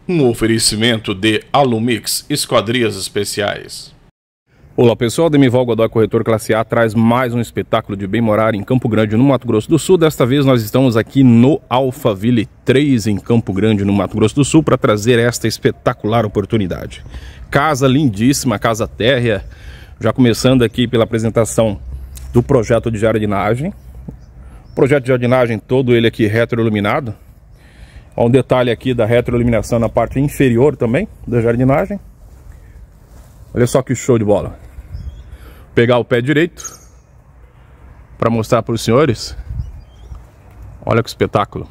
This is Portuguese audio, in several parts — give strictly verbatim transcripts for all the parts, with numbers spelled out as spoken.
Um oferecimento de Alumix Esquadrias Especiais. Olá pessoal, Demival Godoy, corretor classe A, traz mais um espetáculo de bem morar em Campo Grande, no Mato Grosso do Sul. Desta vez nós estamos aqui no Alphaville três, em Campo Grande, no Mato Grosso do Sul, para trazer esta espetacular oportunidade. Casa lindíssima, casa térrea. Já começando aqui pela apresentação do projeto de jardinagem. Projeto de jardinagem todo ele aqui retroiluminado. Há um detalhe aqui da retroiluminação na parte inferior também da jardinagem. Olha só que show de bola. Vou pegar o pé direito para mostrar para os senhores. Olha que espetáculo.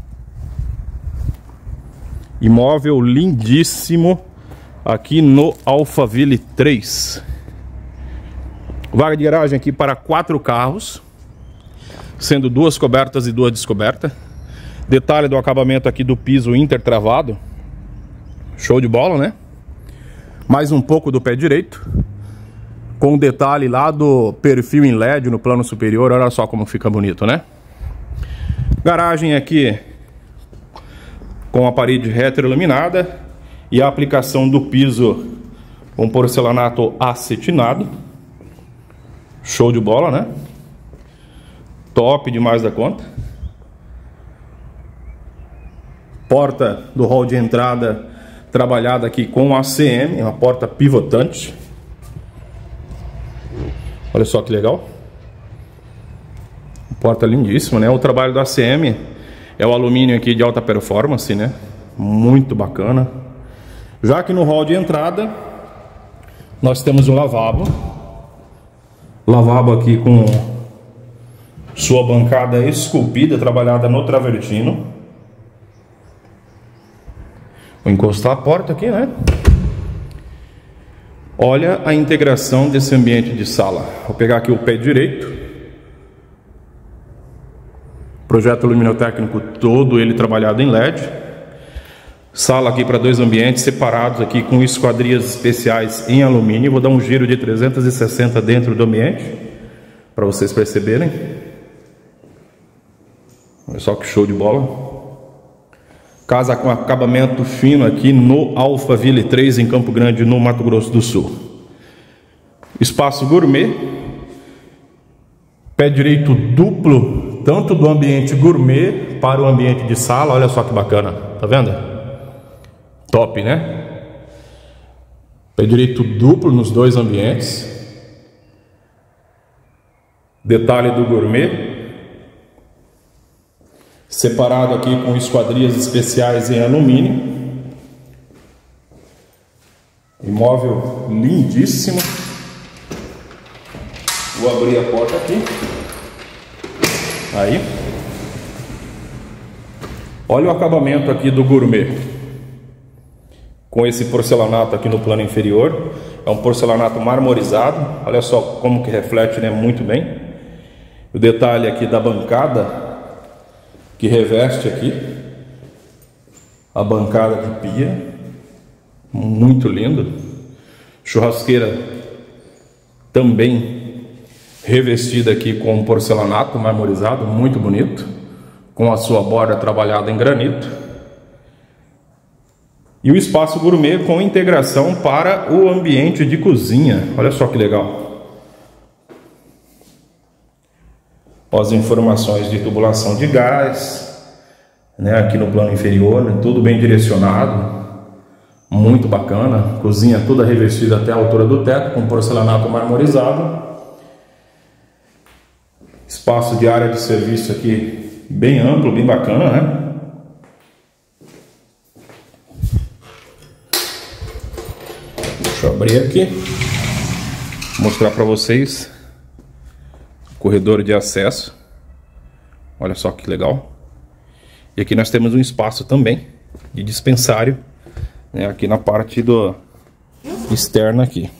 Imóvel lindíssimo aqui no Alphaville três. Vaga de garagem aqui para quatro carros, sendo duas cobertas e duas descobertas. Detalhe do acabamento aqui do piso intertravado. Show de bola, né? Mais um pouco do pé direito, com um detalhe lá do perfil em L E D no plano superior. Olha só como fica bonito, né? Garagem aqui com a parede retroiluminada e a aplicação do piso com porcelanato acetinado. Show de bola, né? Top demais da conta. Porta do hall de entrada trabalhada aqui com A C M, uma porta pivotante. Olha só que legal. Porta lindíssima, né? O trabalho do A C M é o alumínio aqui de alta performance, né? Muito bacana. Já que no hall de entrada nós temos um lavabo. Lavabo aqui com sua bancada esculpida, trabalhada no travertino. Vou encostar a porta aqui, né? Olha a integração desse ambiente de sala. Vou pegar aqui o pé direito. Projeto luminotécnico todo ele trabalhado em L E D. Sala aqui para dois ambientes separados aqui com esquadrias especiais em alumínio. Vou dar um giro de trezentos e sessenta dentro do ambiente para vocês perceberem. Olha só que show de bola. Casa com acabamento fino aqui no Alphaville três, em Campo Grande, no Mato Grosso do Sul. Espaço gourmet. Pé direito duplo, tanto do ambiente gourmet para o ambiente de sala. Olha só que bacana, tá vendo? Top, né? Pé direito duplo nos dois ambientes. Detalhe do gourmet. Separado aqui com esquadrias especiais em alumínio. Imóvel lindíssimo. Vou abrir a porta aqui. Aí. Olha o acabamento aqui do gourmet. Com esse porcelanato aqui no plano inferior. É um porcelanato marmorizado. Olha só como que reflete, né? Muito bem. O detalhe aqui da bancada, que reveste aqui a bancada de pia, muito lindo. Churrasqueira também revestida aqui com porcelanato marmorizado, muito bonito, com a sua borda trabalhada em granito. E o espaço gourmet com integração para o ambiente de cozinha. Olha só que legal. As informações de tubulação de gás, né, aqui no plano inferior, né, tudo bem direcionado, muito bacana. Cozinha toda revestida até a altura do teto com porcelanato marmorizado. Espaço de área de serviço aqui bem amplo, bem bacana, né? Deixa eu abrir aqui, mostrar para vocês. Corredor de acesso. Olha só que legal. E aqui nós temos um espaço também de dispensário, né, aqui na parte do externa aqui.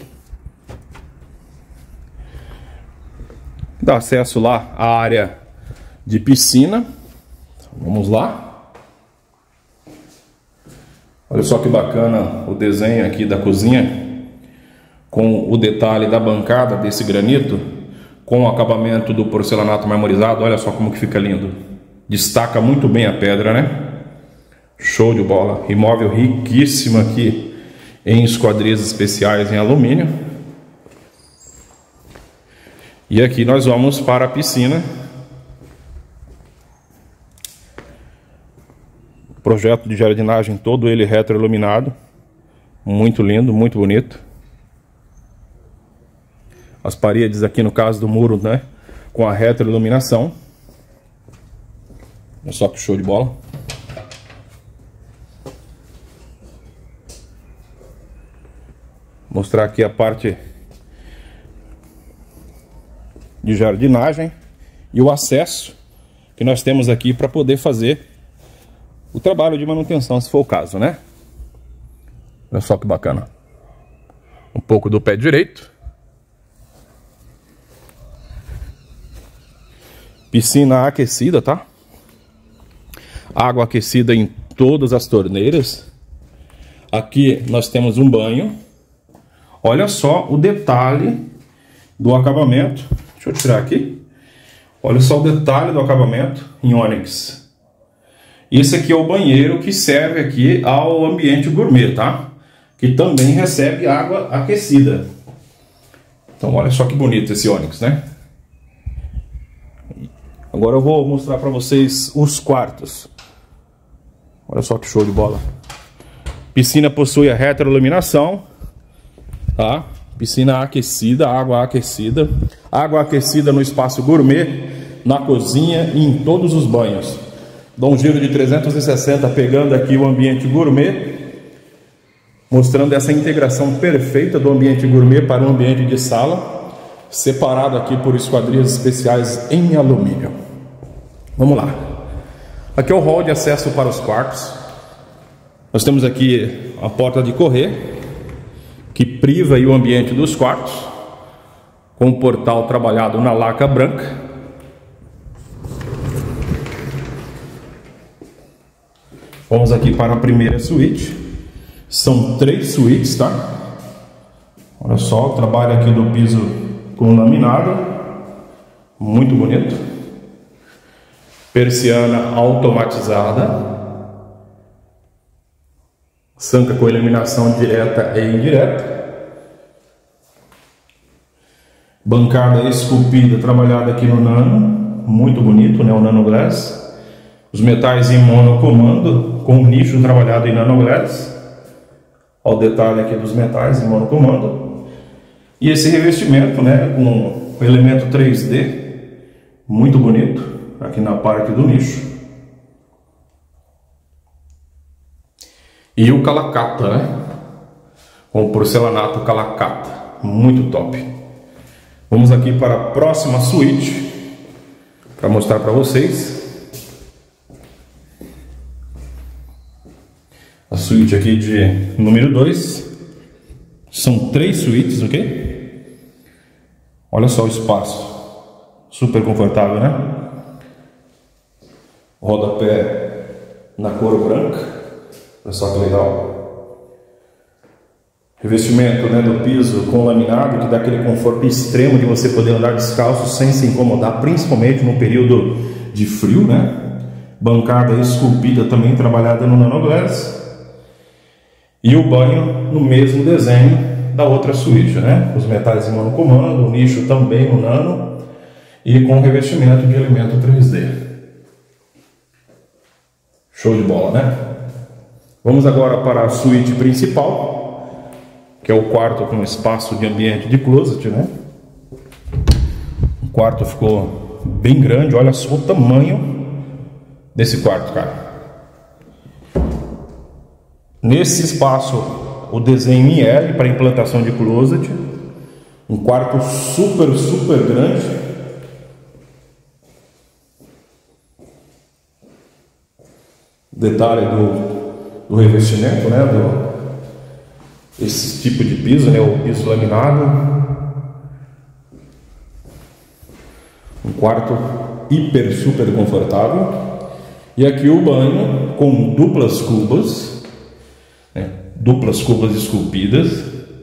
Dá acesso lá à área de piscina. Vamos lá. Olha só que bacana o desenho aqui da cozinha, com o detalhe da bancada desse granito, com o acabamento do porcelanato marmorizado. Olha só como que fica lindo. Destaca muito bem a pedra, né? Show de bola. Imóvel riquíssimo aqui em esquadrias especiais em alumínio. E aqui nós vamos para a piscina. Projeto de jardinagem todo ele retroiluminado. Muito lindo, muito bonito. As paredes aqui no caso do muro, né, com a retroiluminação. Olha só que show de bola. Mostrar aqui a parte de jardinagem e o acesso que nós temos aqui para poder fazer o trabalho de manutenção, se for o caso, né? Olha só que bacana. Um pouco do pé direito. Piscina aquecida, tá? Água aquecida em todas as torneiras. Aqui nós temos um banho. Olha só o detalhe do acabamento. Deixa eu tirar aqui. Olha só o detalhe do acabamento em ônix. Esse aqui é o banheiro que serve aqui ao ambiente gourmet, tá? Que também recebe água aquecida. Então olha só que bonito esse ônix, né? Agora eu vou mostrar para vocês os quartos. Olha só que show de bola. Piscina possui a retroiluminação, tá? Piscina aquecida, água aquecida. Água aquecida no espaço gourmet, na cozinha e em todos os banhos. Dou um giro de trezentos e sessenta pegando aqui o ambiente gourmet, mostrando essa integração perfeita do ambiente gourmet para o ambiente de sala, separado aqui por esquadrias especiais em alumínio. Vamos lá. Aqui é o hall de acesso para os quartos. Nós temos aqui a porta de correr, que priva aí o ambiente dos quartos, com o portal trabalhado na laca branca. Vamos aqui para a primeira suíte. São três suítes, tá? Olha só o trabalho aqui do piso com laminado, muito bonito. Persiana automatizada, sanca com iluminação direta e indireta, bancada esculpida trabalhada aqui no nano, muito bonito, né, o nano glass. Os metais em monocomando com o nicho trabalhado em nano glass. Olha o detalhe aqui dos metais em monocomando. E esse revestimento, né, com o elemento três D, muito bonito, aqui na parte do nicho. E o calacata, né, com o porcelanato calacata, muito top. Vamos aqui para a próxima suíte, para mostrar para vocês. A suíte aqui de número dois. São três suítes, ok? Olha só o espaço. Super confortável, né? Rodapé na cor branca. Olha só que legal. Revestimento, né, do piso com laminado, que dá aquele conforto extremo de você poder andar descalço sem se incomodar, principalmente no período de frio, né? Bancada esculpida também trabalhada no nanoglass. E o banho no mesmo desenho da outra suíte, né? Os metais em monocomando, o nicho também no nano e com revestimento de elemento três D. Show de bola, né? Vamos agora para a suíte principal, que é o quarto com espaço de ambiente de closet, né? O quarto ficou bem grande, olha só o tamanho desse quarto, cara. Nesse espaço, o desenho em L para implantação de closet. Um quarto super, super grande. Detalhe do, do revestimento, né? Do, esse tipo de piso, né? O piso laminado. Um quarto hiper, super confortável. E aqui o banho com duplas cubas. Né? Duplas cubas esculpidas.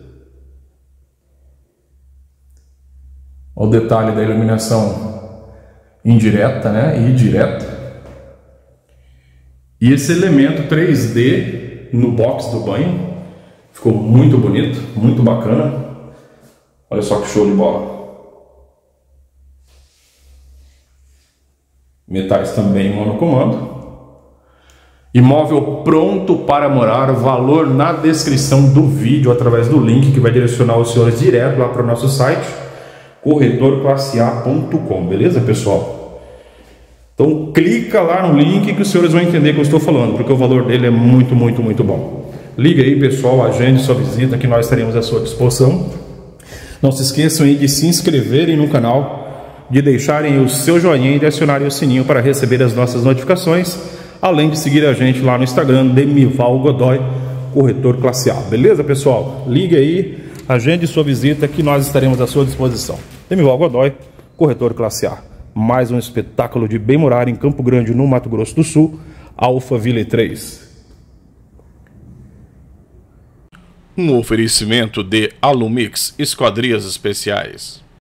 O detalhe da iluminação indireta, né, e direta. E esse elemento três D no box do banho ficou muito bonito, muito bacana. Olha só que show de bola. Metais também monocomando. Imóvel pronto para morar, valor na descrição do vídeo através do link que vai direcionar os senhores direto lá para o nosso site, corretor classe A ponto com, beleza, pessoal? Então clica lá no link que os senhores vão entender o que eu estou falando, porque o valor dele é muito, muito, muito bom. Liga aí, pessoal, agende sua visita que nós estaremos à sua disposição. Não se esqueçam aí de se inscreverem no canal, de deixarem o seu joinha e de acionarem o sininho para receber as nossas notificações, além de seguir a gente lá no Instagram, Demival Godoy, corretor classe A. Beleza, pessoal? Ligue aí, agende sua visita que nós estaremos à sua disposição. Demival Godoy, corretor classe A. Mais um espetáculo de bem morar em Campo Grande, no Mato Grosso do Sul, Alphaville três. Um oferecimento de Alumix Esquadrias Especiais.